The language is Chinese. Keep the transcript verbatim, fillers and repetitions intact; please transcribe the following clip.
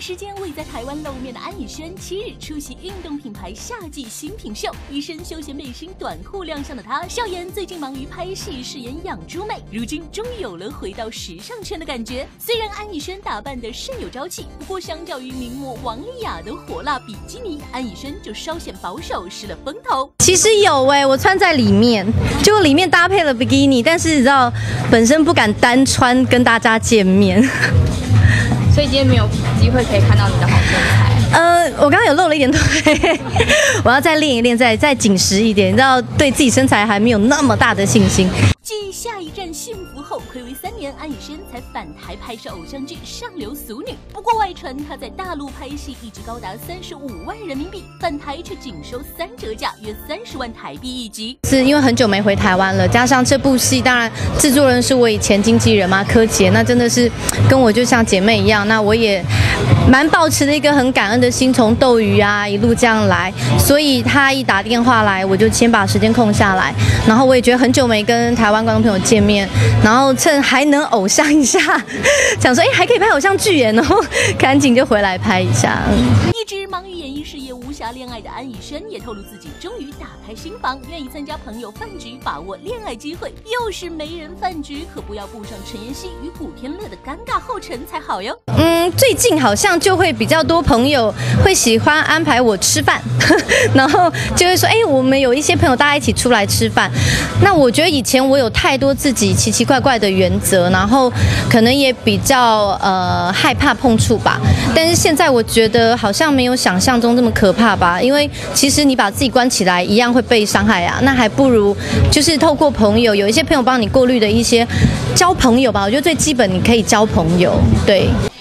时间未在台湾露面的安以轩，七日出席运动品牌夏季新品秀，一身休闲背心短裤亮相的她，笑言最近忙于拍戏，饰演养猪妹，如今终于有了回到时尚圈的感觉。虽然安以轩打扮得甚有朝气，不过相较于名模王丽雅的火辣比基尼，安以轩就稍显保守，失了风头。 其实有哎、欸，我穿在里面，就里面搭配了比基尼，但是你知道，本身不敢单穿跟大家见面。 所以今天没有机会可以看到你的好身材。 呃，我刚刚有露了一点腿，我要再练一练，再再紧实一点。你知道，对自己身材还没有那么大的信心。 继下一站幸福后，睽违三年，安以轩才返台拍摄偶像剧《上流俗女》。不过外传她在大陆拍戏一直高达三十五万人民币，返台却仅收三折价，约三十万台币一集。 是因为很久没回台湾了，加上这部戏，当然制作人是我以前经纪人嘛，柯洁，那真的是跟我就像姐妹一样。那我也蛮抱持的一个很感恩的心，从斗鱼啊一路这样来，所以他一打电话来，我就先把时间空下来。然后我也觉得很久没跟台湾观众朋友见面，然后趁还能偶像一下，想说哎还可以拍偶像剧耶，然后赶紧就回来拍一下。 一直忙于演艺事业无暇恋爱的安以轩也透露自己终于打开心房，愿意参加朋友饭局，把握恋爱机会。又是媒人饭局，可不要步上陈妍希与古天乐的尴尬后尘才好哟。 嗯，最近好像就会比较多朋友会喜欢安排我吃饭，然后就会说，哎，我们有一些朋友大家一起出来吃饭。那我觉得以前我有太多自己奇奇怪怪的原则，然后可能也比较呃害怕碰触吧。但是现在我觉得好像没有想象中这么可怕吧，因为其实你把自己关起来一样会被伤害啊，那还不如就是透过朋友，有一些朋友帮你过滤的一些交朋友吧。我觉得最基本你可以交朋友，对。